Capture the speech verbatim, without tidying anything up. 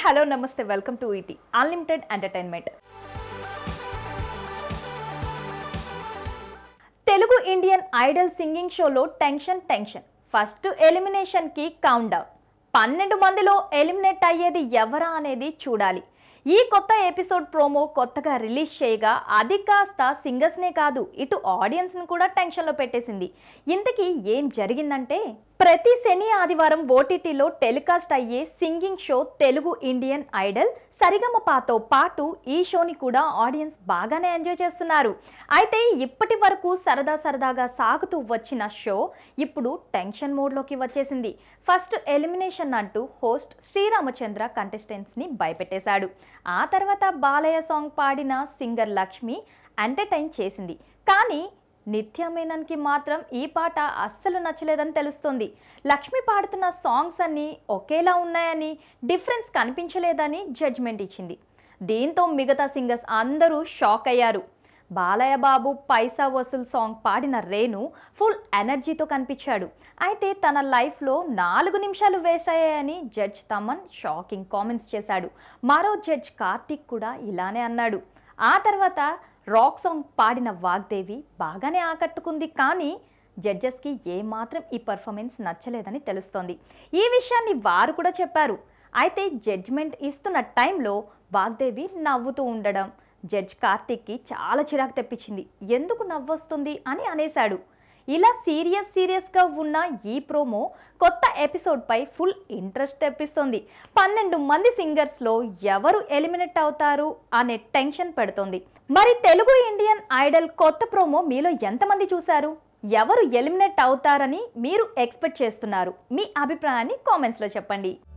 Hello నమస్తే welcome to ET unlimited entertainment. Telugu Indian Idol singing షోలో tension tension first elimination కి countdown. పన్నెండు మందిలో ఎలిమినేట్ అయ్యేది ఎవరా అనేది చూడాలి. ఈ కొత్త ఎపిసోడ్ ప్రోమో కొత్తగా రిలీజ్ చేయగా అది కాస్త సింగర్స్నే కాదు ఇటు ఆడియన్స్ని కూడా టెన్షన్లో పెట్టేసింది. ఇంతకీ ఏం జరిగిందంటే, ప్రతి శని ఆదివారం ఓటీటీలో టెలికాస్ట్ అయ్యే singing show Telugu Indian Idol సరిగమపాతో పాటు ఈ షోని కూడా ఆడియన్స్ బాగానే ఎంజాయ్ చేస్తున్నారు. అయితే ఇప్పటి వరకు సరదా సరదాగా సాగుతూ వచ్చిన షో ఇప్పుడు టెన్షన్ మోడ్లోకి వచ్చేసింది. ఫస్ట్ ఎలిమినేషన్ అంటూ హోస్ట్ శ్రీరామచంద్ర కంటెస్టెంట్స్ని భయపెట్టేశాడు. ఆ తర్వాత బాలయ్య సాంగ్ పాడిన సింగర్ లక్ష్మి ఎంటర్టైన్ చేసింది. కానీ నిత్య మేనన్కి మాత్రం ఈ పాట అస్సలు నచ్చలేదని తెలుస్తుంది. లక్ష్మి పాడుతున్న సాంగ్స్ అన్నీ ఒకేలా ఉన్నాయని, డిఫరెన్స్ కనిపించలేదని జడ్జ్మెంట్ ఇచ్చింది. దీంతో మిగతా సింగర్స్ అందరూ షాక్ అయ్యారు. బాలయ్య బాబు పైసా వసూల్ సాంగ్ పాడిన రేణు ఫుల్ ఎనర్జీతో కనిపించాడు. అయితే తన లైఫ్లో నాలుగు నిమిషాలు వేస్ట్ అయ్యాయని జడ్జ్ తమన్ షాకింగ్ కామెంట్స్ చేశాడు. మరో జడ్జ్ కార్తీక్ కూడా ఇలానే అన్నాడు. ఆ తర్వాత రాక్ సాంగ్ పాడిన వాగ్దేవి బాగానే ఆకట్టుకుంది. కానీ జడ్జెస్కి ఏమాత్రం ఈ పర్ఫార్మెన్స్ నచ్చలేదని తెలుస్తోంది. ఈ విషయాన్ని వారు కూడా చెప్పారు. అయితే జడ్జ్మెంట్ ఇస్తున్న టైంలో వాగ్దేవి నవ్వుతూ ఉండడం జడ్జ్ కార్తీక్కి చాలా చిరాకు తెప్పించింది. ఎందుకు నవ్వొస్తుంది అని అనేశాడు. ఇలా సీరియస్ సీరియస్గా ఉన్న ఈ ప్రోమో కొత్త ఎపిసోడ్పై ఫుల్ ఇంట్రెస్ట్ తెప్పిస్తుంది. పన్నెండు మంది సింగర్స్లో ఎవరు ఎలిమినేట్ అవుతారు అనే టెన్షన్ పెడుతోంది. మరి తెలుగు ఇండియన్ ఐడల్ కొత్త ప్రోమో మీలో ఎంతమంది చూశారు? ఎవరు ఎలిమినేట్ అవుతారని మీరు ఎక్స్పెక్ట్ చేస్తున్నారు? మీ అభిప్రాయాన్ని కామెంట్స్లో చెప్పండి.